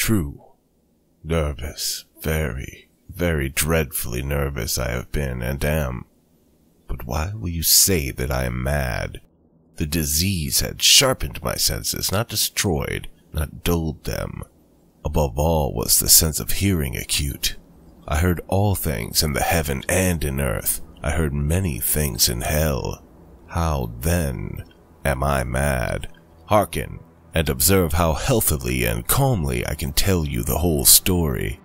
true. Nervous, very, very dreadfully nervous I have been and am. But why will you say that I am mad? The disease had sharpened my senses, not destroyed, not dulled them. Above all was the sense of hearing acute. I heard all things in the heaven and in earth. I heard many things in hell. How, then, am I mad? Hearken, and observe how healthily and calmly I can tell you the whole story.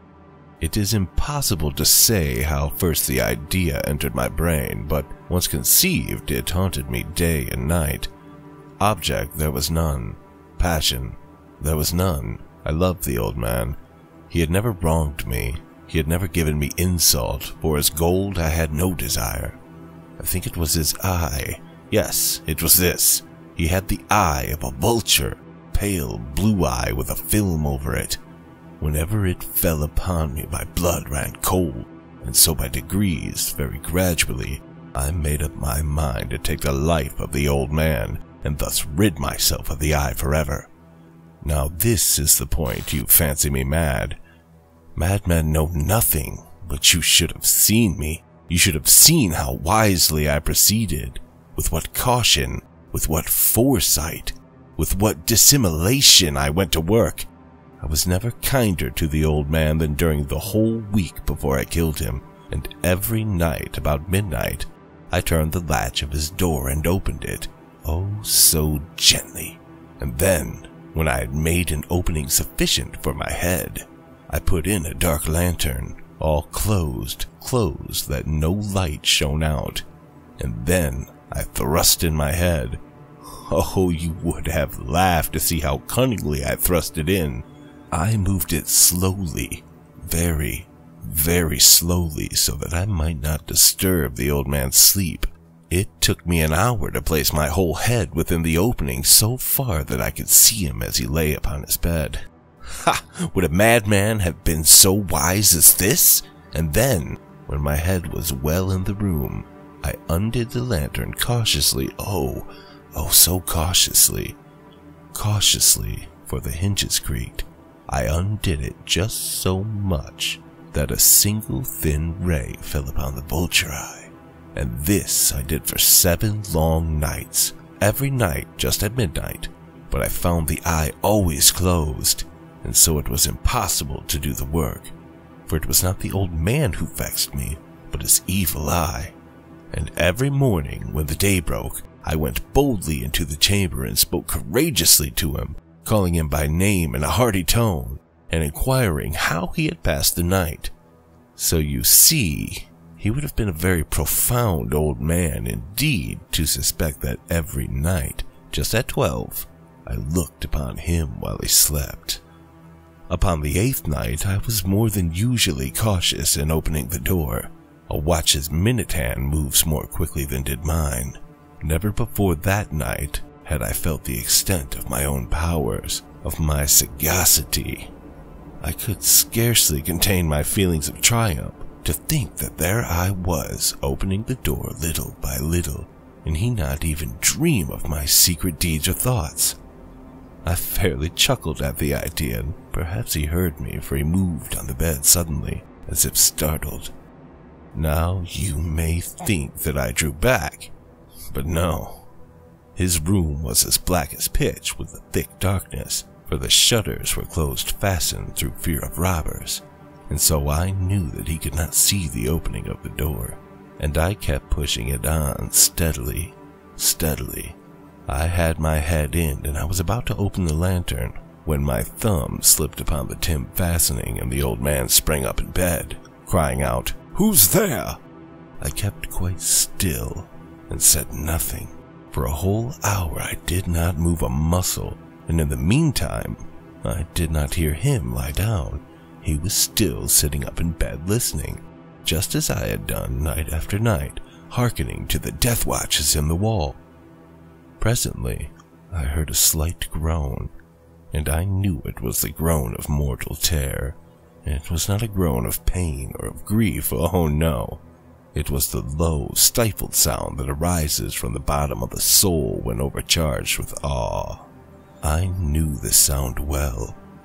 It is impossible to say how first the idea entered my brain, but once conceived, it haunted me day and night. Object there was none. Passion there was none. I loved the old man. He had never wronged me. He had never given me insult. For his gold I had no desire. I think it was his eye. Yes, it was this. He had the eye of a vulture, pale blue eye with a film over it. Whenever it fell upon me, my blood ran cold, and so by degrees, very gradually, I made up my mind to take the life of the old man, and thus rid myself of the eye forever. Now this is the point you fancy me mad. Madmen know nothing, but you should have seen me. You should have seen how wisely I proceeded, with what caution, with what foresight, with what dissimulation I went to work. I was never kinder to the old man than during the whole week before I killed him, and every night about midnight, I turned the latch of his door and opened it, oh so gently. And then, when I had made an opening sufficient for my head, I put in a dark lantern, all closed that no light shone out, and then I thrust in my head. Oh, you would have laughed to see how cunningly I thrust it in. I moved it slowly, very, very slowly, so that I might not disturb the old man's sleep. It took me an hour to place my whole head within the opening so far that I could see him as he lay upon his bed. Ha! Would a madman have been so wise as this? And then, when my head was well in the room, I undid the lantern cautiously, oh so cautiously. Cautiously, for the hinges creaked. I undid it just so much that a single thin ray fell upon the vulture eye. And this I did for 7 long nights, every night just at midnight. But I found the eye always closed, and so it was impossible to do the work. For it was not the old man who vexed me, but his evil eye. And every morning when the day broke, I went boldly into the chamber and spoke courageously to him, calling him by name in a hearty tone, and inquiring how he had passed the night. So you see, he would have been a very profound old man indeed to suspect that every night, just at 12, I looked upon him while he slept. Upon the 8th night, I was more than usually cautious in opening the door. A watch's minute hand moves more quickly than did mine. Never before that night had I felt the extent of my own powers, of my sagacity. I could scarcely contain my feelings of triumph to think that there I was, opening the door little by little, and he not even dream of my secret deeds or thoughts. I fairly chuckled at the idea, and perhaps he heard me, for he moved on the bed suddenly, as if startled. Now you may think that I drew back, but no. His room was as black as pitch with a thick darkness, for the shutters were closed fastened through fear of robbers, and so I knew that he could not see the opening of the door, and I kept pushing it on steadily, steadily. I had my head in, and I was about to open the lantern, when my thumb slipped upon the tin fastening, and the old man sprang up in bed, crying out, "Who's there?" I kept quite still, and said nothing. For a whole hour I did not move a muscle, and in the meantime, I did not hear him lie down. He was still sitting up in bed listening, just as I had done night after night, hearkening to the death watches in the wall. Presently, I heard a slight groan, and I knew it was the groan of mortal terror. It was not a groan of pain or of grief, oh no. It was the low, stifled sound that arises from the bottom of the soul when overcharged with awe. I knew the sound well.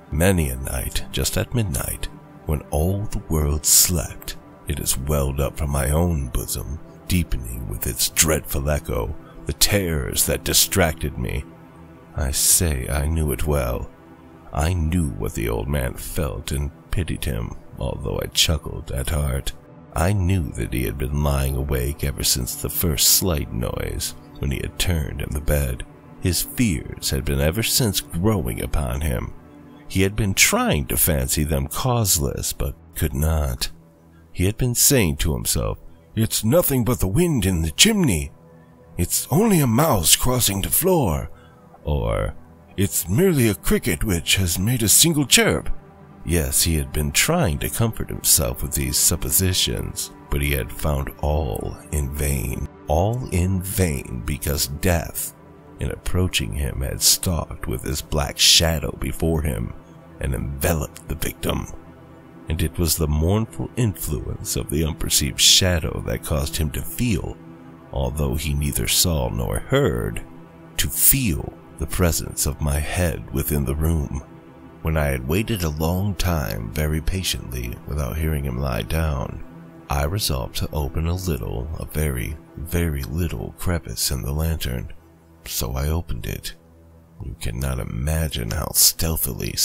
Many a night, just at midnight, when all the world slept, it has welled up from my own bosom, deepening with its dreadful echo the terrors that distracted me. I say I knew it well. I knew what the old man felt and pitied him, although I chuckled at heart. I knew that he had been lying awake ever since the first slight noise, when he had turned in the bed. His fears had been ever since growing upon him. He had been trying to fancy them causeless, but could not. He had been saying to himself, "It's nothing but the wind in the chimney," "It's only a mouse crossing the floor," or "It's merely a cricket which has made a single chirp." Yes, he had been trying to comfort himself with these suppositions, but he had found all in vain. All in vain, because death, in approaching him, had stalked with his black shadow before him and enveloped the victim. And it was the mournful influence of the unperceived shadow that caused him to feel, although he neither saw nor heard, to feel the presence of my head within the room. When I had waited a long time very patiently without hearing him lie down, I resolved to open a very, very little crevice in the lantern. So I opened it. You cannot imagine how stealthily,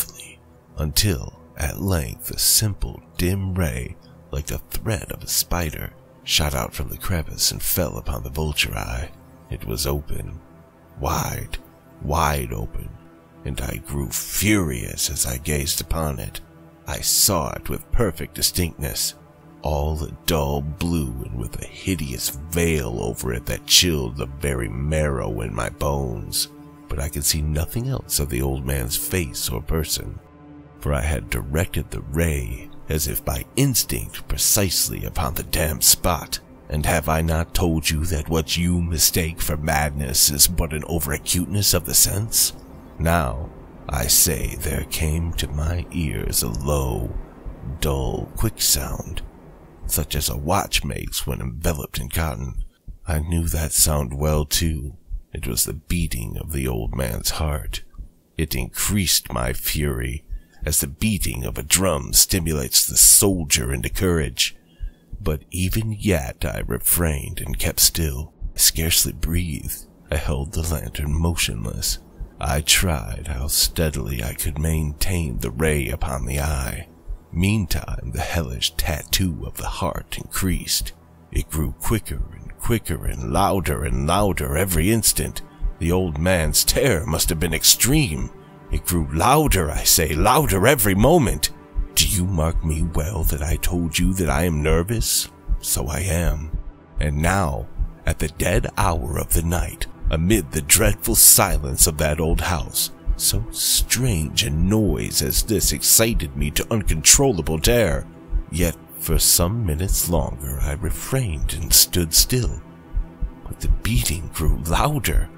until at length a simple dim ray, like the thread of a spider, shot out from the crevice and fell upon the vulture eye. It was open, wide open, and I grew furious as I gazed upon it. I saw it with perfect distinctness, all a dull blue and with a hideous veil over it that chilled the very marrow in my bones. But I could see nothing else of the old man's face or person, for I had directed the ray, as if by instinct, precisely upon the damned spot. And have I not told you that what you mistake for madness is but an over-acuteness of the sense? Now, I say there came to my ears a low, dull, quick sound, such as a watch makes when enveloped in cotton. I knew that sound well, too. It was the beating of the old man's heart. It increased my fury, as the beating of a drum stimulates the soldier into courage. But even yet I refrained and kept still. I scarcely breathed. I held the lantern motionless. I tried how steadily I could maintain the ray upon the eye. Meantime, the hellish tattoo of the heart increased. It grew quicker and louder every instant. The old man's terror must have been extreme. It grew louder, I say, louder every moment. Do you mark me well that I told you that I am nervous? So I am. And now, at the dead hour of the night, amid the dreadful silence of that old house, so strange a noise as this excited me to uncontrollable terror. Yet for some minutes longer I refrained and stood still. But the beating grew louder.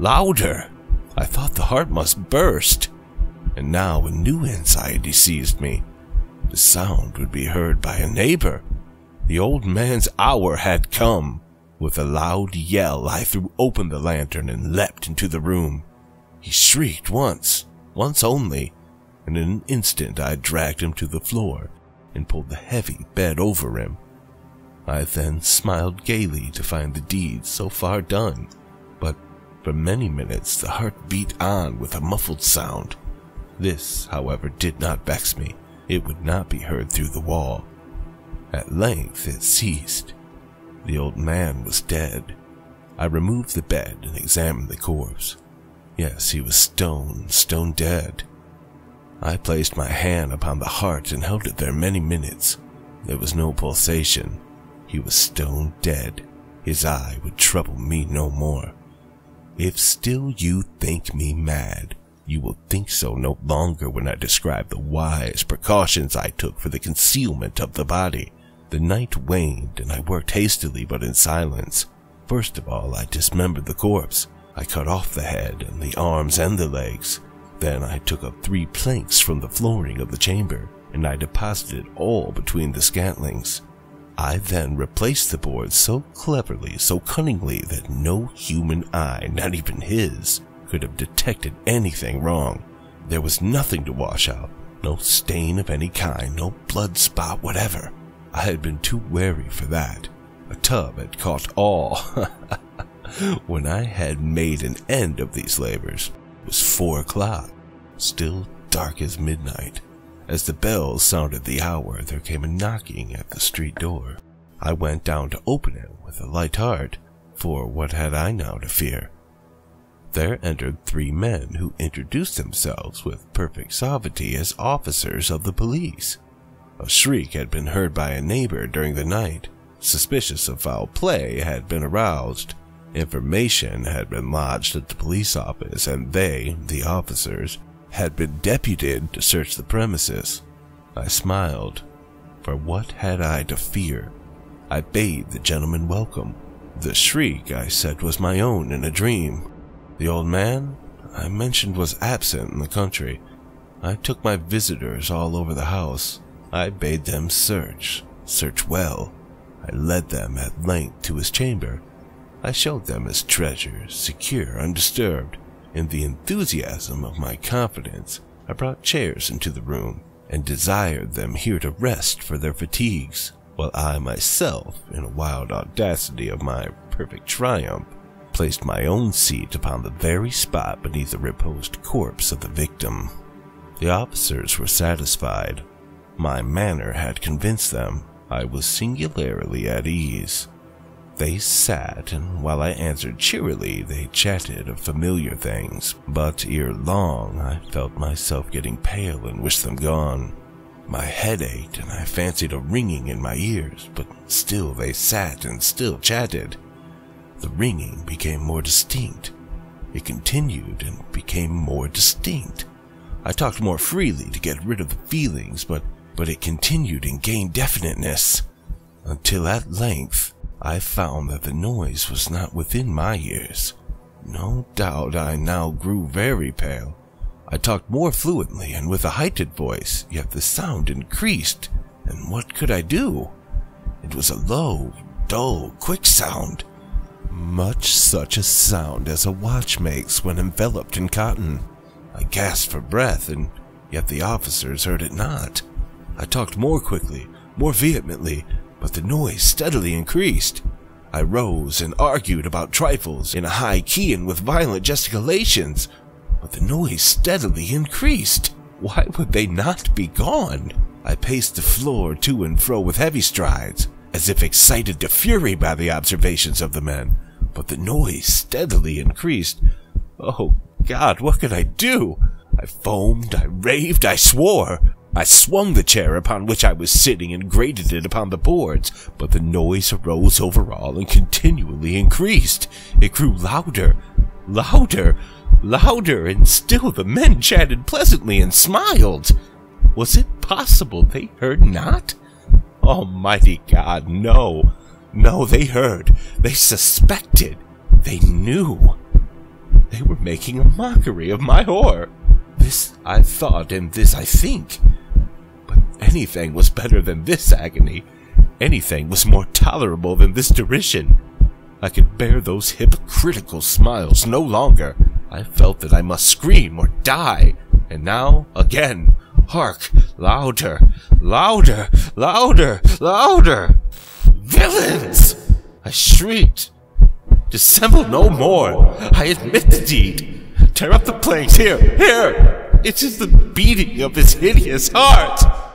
I thought the heart must burst. And now a new anxiety seized me. The sound would be heard by a neighbor. The old man's hour had come. With a loud yell, I threw open the lantern and leapt into the room. He shrieked once only, and in an instant I dragged him to the floor and pulled the heavy bed over him. I then smiled gaily to find the deed so far done, but for many minutes the heart beat on with a muffled sound. This, however, did not vex me. It would not be heard through the wall. At length it ceased. The old man was dead. I removed the bed and examined the corpse. Yes, he was stone dead. I placed my hand upon the heart and held it there many minutes. There was no pulsation. He was stone dead. His eye would trouble me no more. If still you think me mad, you will think so no longer when I describe the wise precautions I took for the concealment of the body. The night waned, and I worked hastily but in silence. First of all, I dismembered the corpse. I cut off the head and the arms and the legs. Then I took up 3 planks from the flooring of the chamber, and I deposited all between the scantlings. I then replaced the boards so cleverly, so cunningly, that no human eye, not even his, could have detected anything wrong. There was nothing to wash out, no stain of any kind, no blood spot whatever. I had been too wary for that. A tub had caught all. When I had made an end of these labors, it was 4 o'clock, still dark as midnight. As the bells sounded the hour, there came a knocking at the street door. I went down to open it with a light heart, for what had I now to fear? There entered 3 men who introduced themselves with perfect suavity as officers of the police. A shriek had been heard by a neighbor during the night. Suspicious of foul play had been aroused. Information had been lodged at the police office, and they, the officers, had been deputed to search the premises. I smiled, for what had I to fear? I bade the gentleman welcome. The shriek, I said, was my own in a dream. The old man I mentioned was absent in the country. I took my visitors all over the house. I bade them search well. I led them at length to his chamber. I showed them his treasures, secure, undisturbed. In the enthusiasm of my confidence, I brought chairs into the room and desired them here to rest for their fatigues, while I myself, in a wild audacity of my perfect triumph, placed my own seat upon the very spot beneath the reposed corpse of the victim. The officers were satisfied. My manner had convinced them. I was singularly at ease. They sat, and while I answered cheerily, they chatted of familiar things, but ere long I felt myself getting pale and wished them gone. My head ached, and I fancied a ringing in my ears, but still they sat and still chatted. The ringing became more distinct. It continued and became more distinct. I talked more freely to get rid of the feelings, but it continued and gained definiteness, until at length I found that the noise was not within my ears. No doubt I now grew very pale. I talked more fluently and with a heightened voice, yet the sound increased, and what could I do? It was a low, dull, quick sound, much such a sound as a watch makes when enveloped in cotton. I gasped for breath, and yet the officers heard it not. I talked more quickly, more vehemently, but the noise steadily increased. I rose and argued about trifles in a high key and with violent gesticulations, but the noise steadily increased. Why would they not be gone? I paced the floor to and fro with heavy strides, as if excited to fury by the observations of the men, but the noise steadily increased. Oh God, what could I do? I foamed, I raved, I swore. I swung the chair upon which I was sitting and grated it upon the boards, but the noise arose over all and continually increased. It grew louder, louder, louder, and still the men chatted pleasantly and smiled. Was it possible they heard not? Almighty God, no, no, they heard, they suspected, they knew. They were making a mockery of my horror. This I thought, and this I think. But anything was better than this agony. Anything was more tolerable than this derision. I could bear those hypocritical smiles no longer. I felt that I must scream or die. And now, again, hark! Louder! Louder! Louder! Louder! Villains! I shrieked. Dissemble no more. I admit the deed. Tear up the planks. Here! Here! It is the beating of his hideous heart!